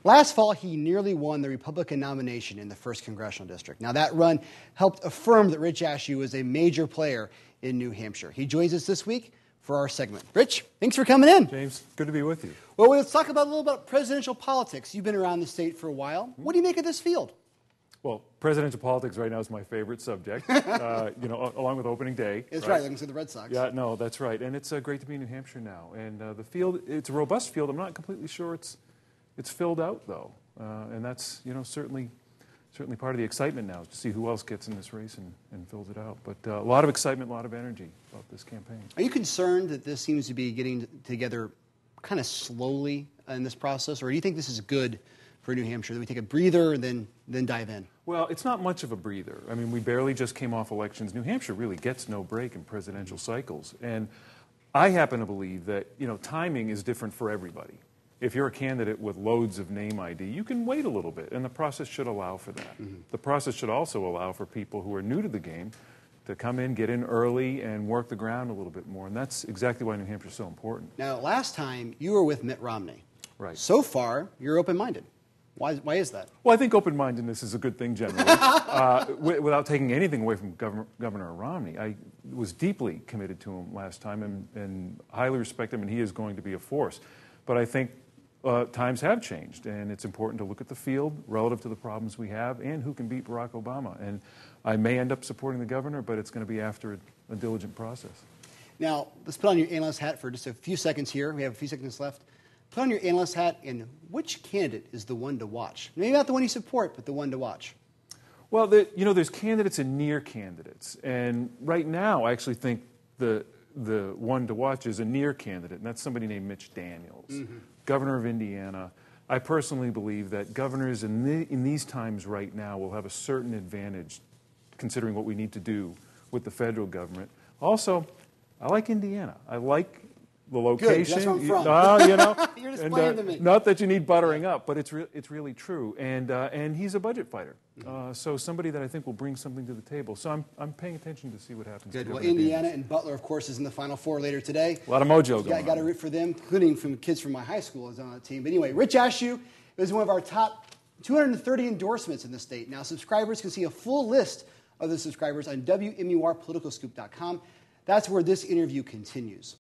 Last fall, he nearly won the Republican nomination in the 1st Congressional District. Now, that run helped affirm that Rich Ashooh is a major player in New Hampshire. He joins us this week for our segment. Rich, thanks for coming in. James, good to be with you. Well, let's talk about a little about presidential politics. You've been around the state for a while. What do you make of this field? Well, presidential politics right now is my favorite subject, along with opening day. That's right, looking to the Red Sox. Yeah, no, that's right. And it's great to be in New Hampshire now. And the field, it's a robust field. I'm not completely sure it's filled out, though. And that's, certainly part of the excitement now, is to see who else gets in this race and fills it out. But a lot of excitement, a lot of energy about this campaign. Are you concerned that this seems to be getting together kind of slowly in this process? Or do you think this is good for New Hampshire, that we take a breather and then dive in? Well, it's not much of a breather. I mean, we barely just came off elections. New Hampshire really gets no break in presidential cycles. And I happen to believe that, timing is different for everybody. If you're a candidate with loads of name ID, you can wait a little bit, and the process should allow for that. Mm-hmm. The process should also allow for people who are new to the game to come in, get in early, and work the ground a little bit more. And that's exactly why New Hampshire is so important. Now, last time you were with Mitt Romney. Right. So far, you're open-minded. Why is that? Well, I think open-mindedness is a good thing generally. Without taking anything away from Governor Romney, I was deeply committed to him last time and highly respect him, and he is going to be a force. But I think times have changed, and it's important to look at the field relative to the problems we have and who can beat Barack Obama. And I may end up supporting the governor, but it's going to be after a diligent process. Now, let's put on your analyst hat for just a few seconds here. We have a few seconds left. Put on your analyst hat, and which candidate is the one to watch? Maybe not the one you support, but the one to watch. Well, there's candidates and near candidates. And right now, I actually think the one to watch is a near candidate, and that's somebody named Mitch Daniels, governor of Indiana. I personally believe that governors in these times right now will have a certain advantage, considering what we need to do with the federal government. Also, I like Indiana. I like the location. Good, that's where I'm from. You're just playing to me. Not that you need buttering up, but it's really true. And he's a budget fighter, so somebody that I think will bring something to the table. So I'm paying attention to see what happens. Good. Well, Indiana and Butler, of course, is in the Final Four later today. A lot of mojo going on. Got to root for them, including from kids from my high school is on the team. But anyway, Rich Ashooh is one of our top 230 endorsements in the state. Now, subscribers can see a full list of the subscribers on WMURpoliticalscoop.com. That's where this interview continues.